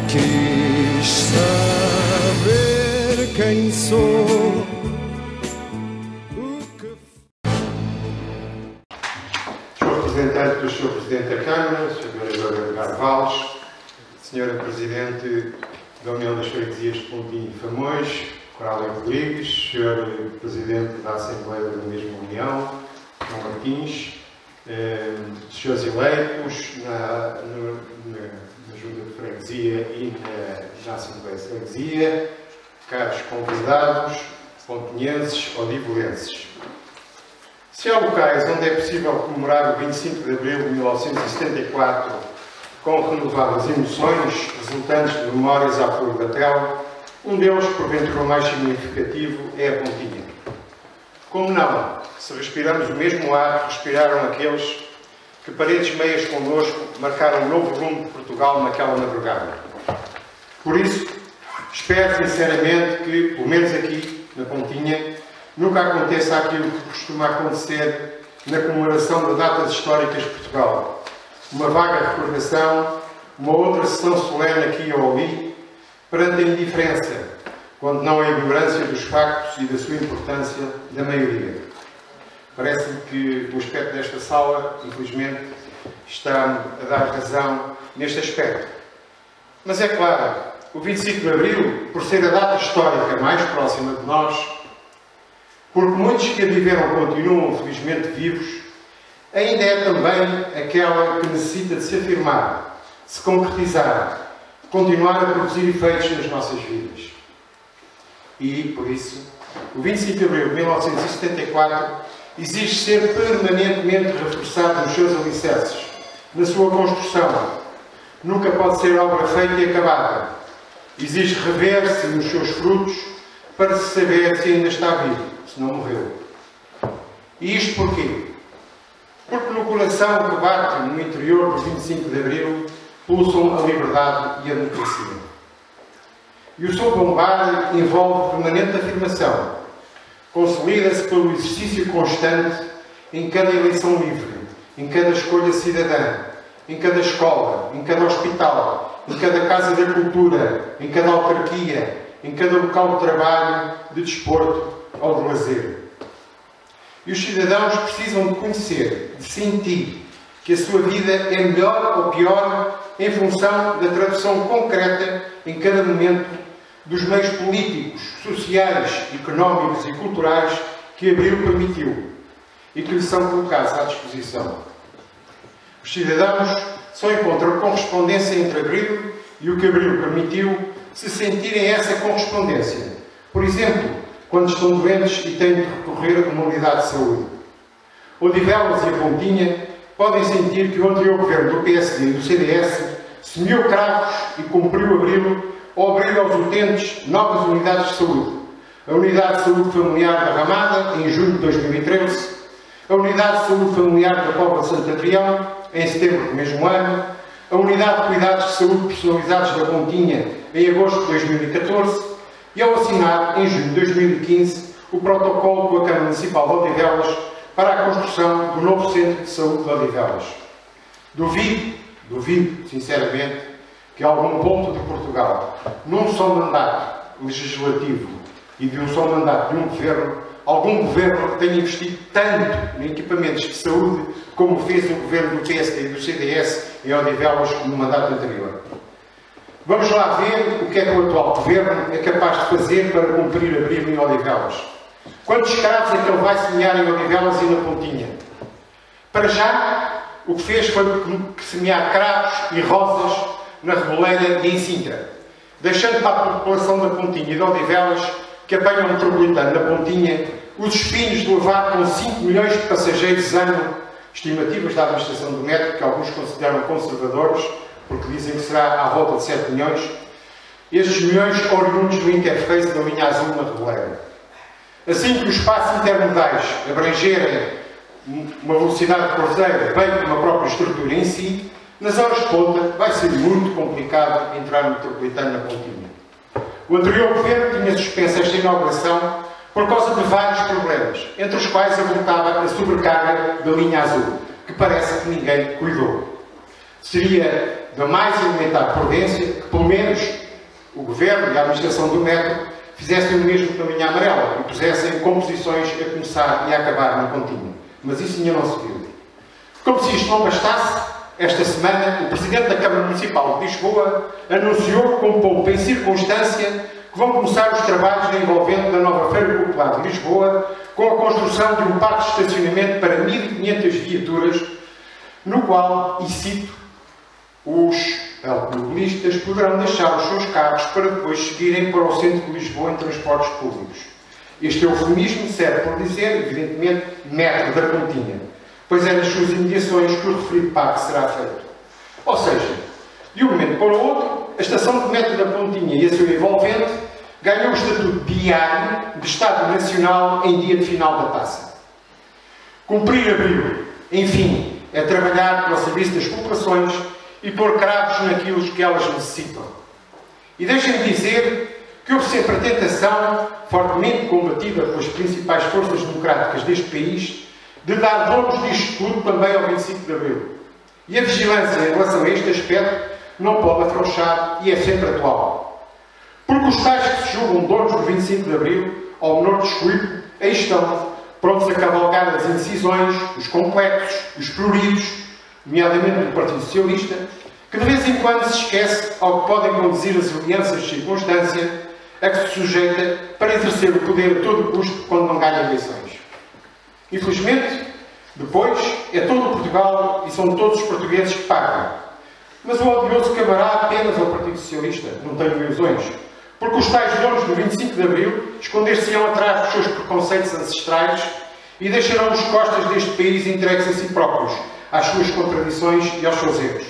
Quis saber quem sou. Sr. Representante do Sr. Presidente da Câmara, Sra. Dora Edgar Valles, Sra. Presidente da União das Freguesias de Pontinho e Famões, Corália Rodrigues, Sr. Presidente da Assembleia da mesma União, João Martins, Srs. eleitos na Junta de Freguesia e na Assembleia de Freguesia, caros convidados, pontinhenses ou divolenses. Se há locais onde é possível comemorar o 25 de Abril de 1974 com renovadas emoções resultantes de memórias à flor da pele, um deles, porventura o mais significativo, é a Pontinha. Como não, se respiramos o mesmo ar, respiraram aqueles que, paredes meias connosco, marcaram um novo rumo de Portugal naquela madrugada. Por isso, espero sinceramente que, pelo menos aqui, na Pontinha, nunca aconteça aquilo que costuma acontecer na comemoração de datas históricas de Portugal. Uma vaga recordação, uma outra sessão solene aqui ou ali, perante a indiferença, quando não a ignorância dos factos e da sua importância da maioria. Parece-me que o aspecto desta sala, infelizmente, está a dar razão neste aspecto. Mas é claro, o 25 de Abril, por ser a data histórica mais próxima de nós, porque muitos que a viveram continuam felizmente vivos, ainda é também aquela que necessita de se afirmar, de se concretizar, de continuar a produzir efeitos nas nossas vidas. E, por isso, o 25 de Abril de 1974 exige ser permanentemente reforçado nos seus alicerces, na sua construção. Nunca pode ser obra feita e acabada. Exige rever-se nos seus frutos para se saber se ainda está vivo, se não morreu. E isto porquê? Porque no coração que bate no interior do 25 de Abril pulsam a liberdade e a democracia. E o seu bombar envolve permanente afirmação. Consolida-se pelo exercício constante em cada eleição livre, em cada escolha cidadã, em cada escola, em cada hospital, em cada casa da cultura, em cada autarquia, em cada local de trabalho, de desporto ou de lazer. E os cidadãos precisam de conhecer, de sentir que a sua vida é melhor ou pior em função da tradução concreta em cada momento dos meios políticos, sociais, económicos e culturais que Abril permitiu e que lhe são colocados à disposição. Os cidadãos só encontram correspondência entre Abril e o que Abril permitiu se sentirem essa correspondência. Por exemplo, quando estão doentes e têm de recorrer a uma unidade de saúde. Odivelas e a Pontinha podem sentir que o anterior governo do PSD e do CDS semeou cravos e cumpriu Abril ao abrir aos utentes novas unidades de saúde. A Unidade de Saúde Familiar da Ramada, em junho de 2013, a Unidade de Saúde Familiar da Póvoa de Santo Adrião, em setembro do mesmo ano, a Unidade de Cuidados de Saúde Personalizados da Pontinha, em agosto de 2014, e ao assinar, em junho de 2015, o protocolo com a Câmara Municipal de Odivelas para a construção do novo Centro de Saúde de Odivelas. Duvido, sinceramente, que algum ponto de Portugal, num só mandato legislativo e de um só mandato de um governo, algum governo tenha investido tanto em equipamentos de saúde como fez o governo do PSD e do CDS em Odivelas no mandato anterior. Vamos lá ver o que é que o atual governo é capaz de fazer para cumprir Abril em Odivelas. Quantos cravos é que ele vai semear em Odivelas e na Pontinha? Para já, o que fez foi semear cravos e rosas na Reboleira e em Sintra, deixando para a população da Pontinha e de Odivelas, que apanham o metropolitano na Pontinha, os espinhos de levar com 5 milhões de passageiros ano, estimativas da administração do metro, que alguns consideram conservadores, porque dizem que será à volta de 7 milhões, estes milhões oriundos do interface da linha azul na Reboleira. Assim que os espaços intermodais abrangerem uma velocidade de cruzeiro, bem como a própria estrutura em si, nas horas de ponta vai ser muito complicado entrar no metropolitano na Pontinha. O anterior governo tinha suspenso esta inauguração por causa de vários problemas, entre os quais apontava a sobrecarga da linha azul, que parece que ninguém cuidou. Seria da mais elementar prudência que, pelo menos, o Governo e a administração do metro fizessem o mesmo com a linha amarela e pusessem composições a começar e a acabar na contínua. Mas isso ainda não se viu. Como se isto não bastasse, esta semana o Presidente da Câmara Municipal de Lisboa anunciou com pompa em circunstância que vão começar os trabalhos de envolvimento da nova Feira Popular de Lisboa com a construção de um parque de estacionamento para 1.500 viaturas, no qual, e cito, os automobilistas poderão deixar os seus carros para depois seguirem para o centro de Lisboa em transportes públicos. Este eufemismo serve por dizer, evidentemente, metro da Pontinha, pois é nas suas imediações que o referido parque será feito. Ou seja, de um momento para o outro, a estação de metro da Pontinha e a sua envolvente ganhou o estatuto diário de Estado Nacional em dia de final da taça. Cumprir abril, enfim, é trabalhar para o serviço das populações e pôr cravos naquilo que elas necessitam. E deixem-me dizer que houve sempre a tentação, fortemente combatida pelas principais forças democráticas deste país, de dar donos disto tudo também ao 25 de Abril. E a vigilância em relação a este aspecto não pode afrouxar e é sempre atual. Porque os tais que se julgam donos do 25 de Abril, ao menor descuido, aí estão, prontos a cavalgar as indecisões, os complexos, os pruridos, nomeadamente do Partido Socialista, que de vez em quando se esquece ao que podem conduzir as alianças de circunstância a que se sujeita para exercer o poder a todo custo quando não ganha eleições. Infelizmente, depois, é todo Portugal e são todos os portugueses que pagam. Mas o odioso caberá apenas ao Partido Socialista, não tenho ilusões, porque os tais donos do 25 de Abril esconder-se-ão atrás dos seus preconceitos ancestrais e deixarão os costas deste país entregues a si próprios, às suas contradições e aos seus erros.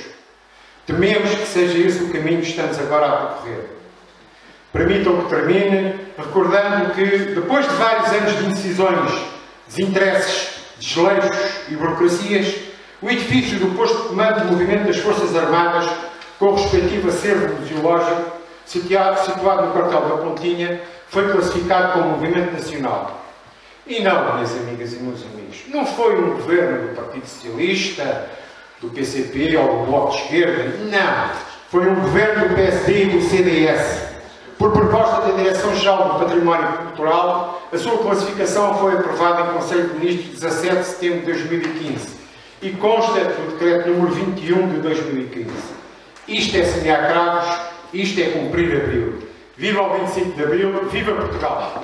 Tememos que seja esse o caminho que estamos agora a percorrer. Permitam que termine recordando que, depois de vários anos de indecisões, desinteresses, desleixos e burocracias, o edifício do posto de comando do movimento das Forças Armadas, com o respectivo acervo museológico, situado no quartel da Pontinha, foi classificado como movimento nacional. E não, minhas amigas e meus amigos, não foi um governo do Partido Socialista, do PCP ou do Bloco de Esquerda, não. Foi um governo do PSD e do CDS. Por proposta da Direção-Geral do Património Cultural, a sua classificação foi aprovada em Conselho de Ministros 17 de setembro de 2015 e consta do Decreto número 21 de 2015. Isto é semear cravos, isto é cumprir abril. Viva o 25 de Abril, viva Portugal!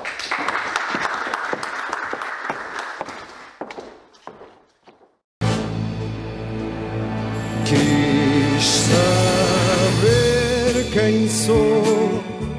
Quis saber quem sou